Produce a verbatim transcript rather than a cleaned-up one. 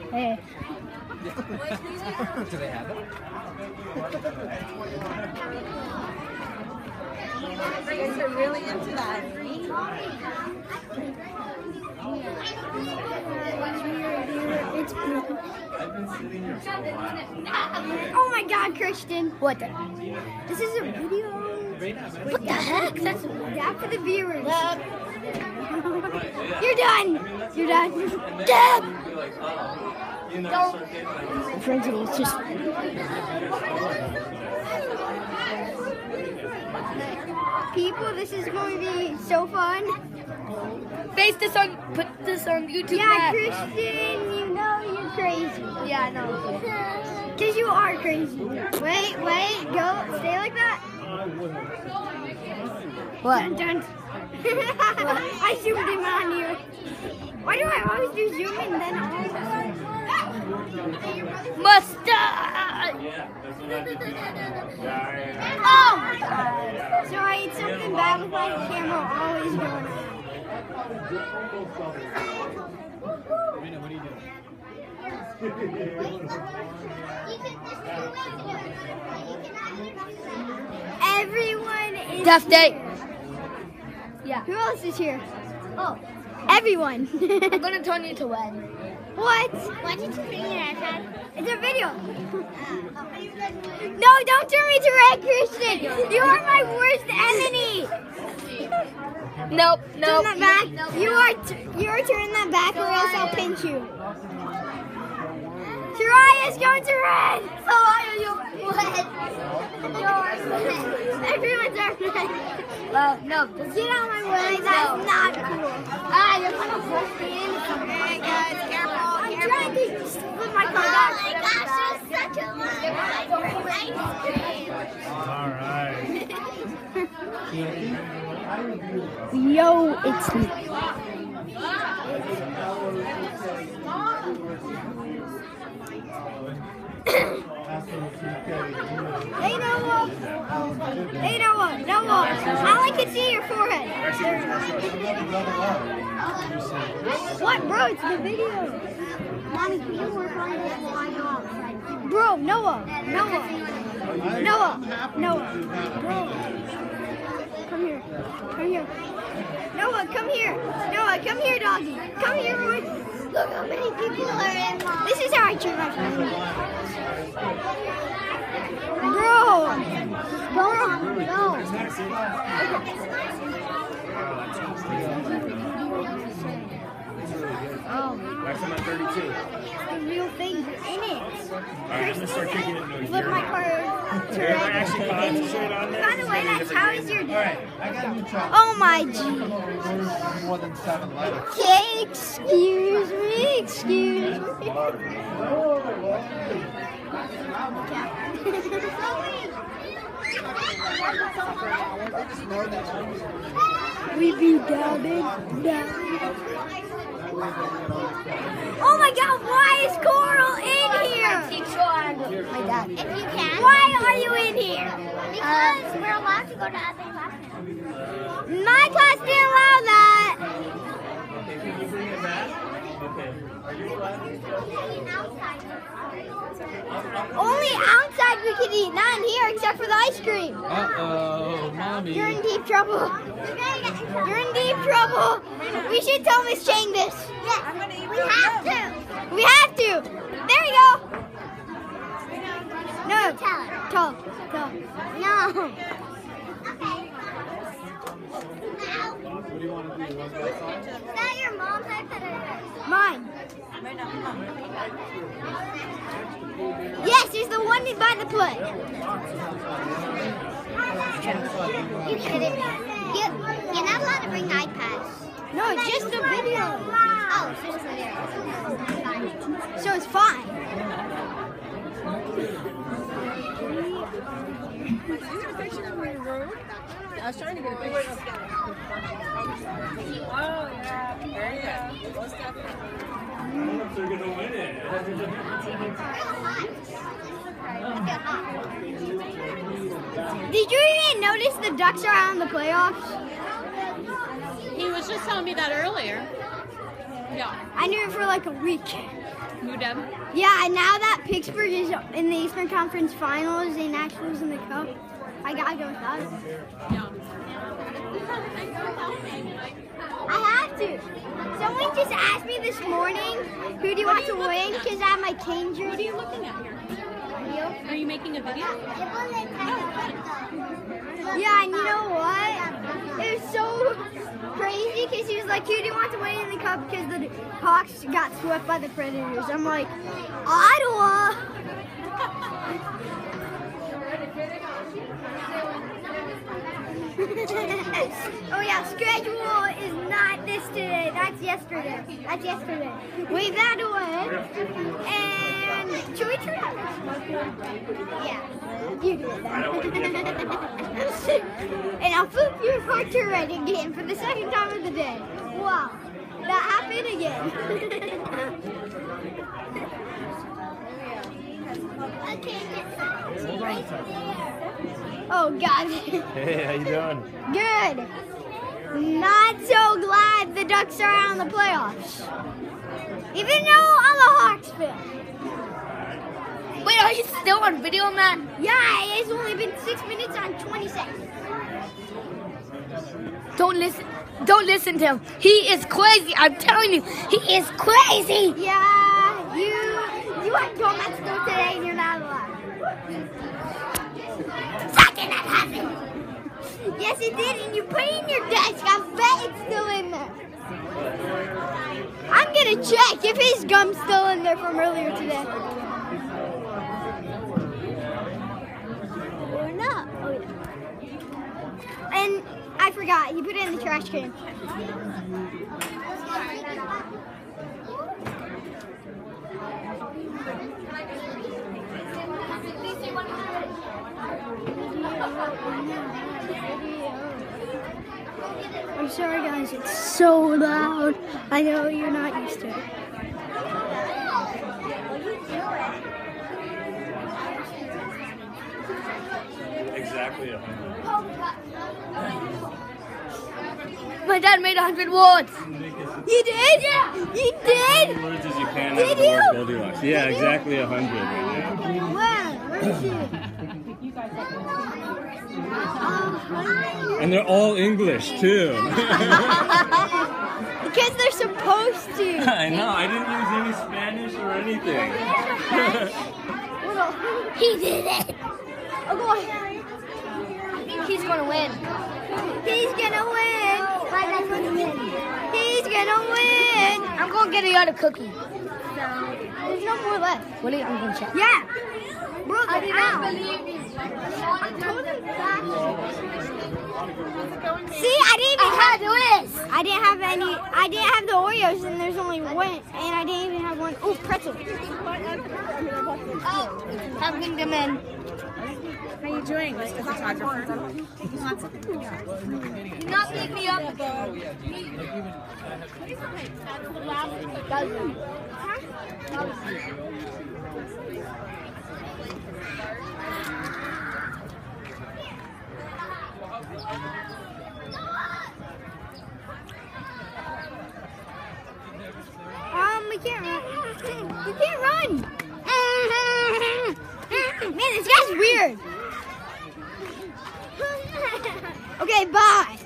Hey. Do they have it? You guys are really into that. It's oh my God, Christian! What the? This is a video. What the heck? That's that for the viewers. You're done. You're done. Dad. Go. Friends, it's just. People, this is going to be so fun. Face this on, put this on YouTube. Yeah, Matt. Christian, you know you're crazy. Yeah, I know. Because you are crazy. Wait, wait, go, stay like that. What? Dun, dun. I zoomed in on you. Why do I always do zoom in then all? Mustache! Oh! So I ate something bad with my camera always going on. Rena, what are you doing? Everyone is Death Day. here. Yeah. Who else is here? Oh, everyone. I'm gonna turn you to when. What? Why did you bring your iPad? It's a video. No, don't turn me to red, Christian. You are my worst enemy. Nope, Turn nope. that back. You are t you are turning that back, or else I'll pinch you. Shariah's going to red. So are you red? Everyone's our red. Well, no. Get out of my way. That's not cool. Ah, you're gonna push me into something. Hey guys, careful, I'm careful. trying to just flip my car Oh back. my gosh, you're such a All right. Yo, it's me. Hey Noah! Hey Noah! Noah! All I can see your forehead. What, bro? It's the video. Mommy, can you work on this while I go outside? Bro, Noah! Noah! Noah! Noah! Bro! Come here. Come here. Noah, come here. Noah, come here, doggy. Come here, boy. Look how many people are in. This is how I treat my family. Bro! Bro! No. Oh. Last time at thirty-two. The real thing in it. Alright, I'm gonna start kicking it into a Flip my car to There, I red. actually concentrate on there. By the way, that's how is your day? I got a new chocolate. Oh my G. More than seven letters. Okay, excuse me, excuse me. We be down and down. Oh my God, why is Coral in here? My dad. If you can. Why are you in here? Because we're allowed to go to other classes. My class didn't allow that. Okay, can you bring it back? Okay. Are you Only outside we could eat, not in here, except for the ice cream. Uh-oh, mommy. You're in deep trouble. You're in deep trouble. We should tell Miss Chang this. Yes, we have to. We have to. There you go. No. Tell her. Tell. Tell. No. What do you want to do? You want to go outside? Is that your mom's iPad or Mine. Yes, it's the one by the play. You kidding me? You, you're not allowed to bring iPads. No, it's just a video. Oh, it's just a video. So it's fine. I was trying to get a picture of that. Oh, yeah. There you go. Most definitely. They're gonna win it. Did you even notice the Ducks are out in the playoffs? He was just telling me that earlier. Yeah. I knew it for like a week. U W. Yeah, and now that Pittsburgh is in the Eastern Conference Finals and Nationals in the Cup, I gotta go with that. I have to. Someone just asked me this morning, who do you want to win? Because I have my Cane jersey. What are you looking at here? Are you making a video? Yeah, and you know what? It was so crazy because he was like, who do you want to win in the Cup? Because the Hawks got swept by the Predators. I'm like, Ottawa. Oh yeah, schedule is not this today. That's yesterday. That's yesterday. Wave that away. And should we turn on the smoker? Yeah. You do it then. And I'll flip your heart to red again for the second time of the day. Wow. That happened again. Okay. Hold on a second. Oh God. Hey, how you doing? Good. Not so glad the Ducks are out in the playoffs. Even though I'm a Hawks fan. Wait, are you still on video, man? Yeah, it's only been six minutes and twenty seconds. Don't listen. Don't listen to him. He is crazy. I'm telling you, he is crazy. Yeah, you you had gone at school today and you're not allowed. That did not happen. Yes, it did, and you put it in your desk. I bet it's still in there. I'm gonna check if his gum's still in there from earlier today. Or not. Oh, yeah. And I forgot, he put it in the trash can. I'm sorry guys, it's so loud. I know you're not used to it. Exactly a hundred. My dad made a hundred words. You did? Yeah. You did? Words as you can Did out of the word you? Goldilocks. Yeah, exactly a hundred. Right now. Wow, where's she? And they're all English too. Because they're supposed to. I know. I didn't use any Spanish or anything. He did it. Oh, go on. He's gonna win. He's gonna win. He's gonna win. I'm gonna get the other cookie. There's no more left. What are you? I'm gonna check. Yeah. Bro, I did not believe you. I'm totally back. See, I didn't even have this. I didn't have any. I didn't have the Oreos, and there's only one, and I didn't even have one. Oh, pretzel. Oh, helping them in. How you doing, Mister Photographer? Not pick me up. Um, we can't run. We can't run. Man, this guy's weird. Okay, bye.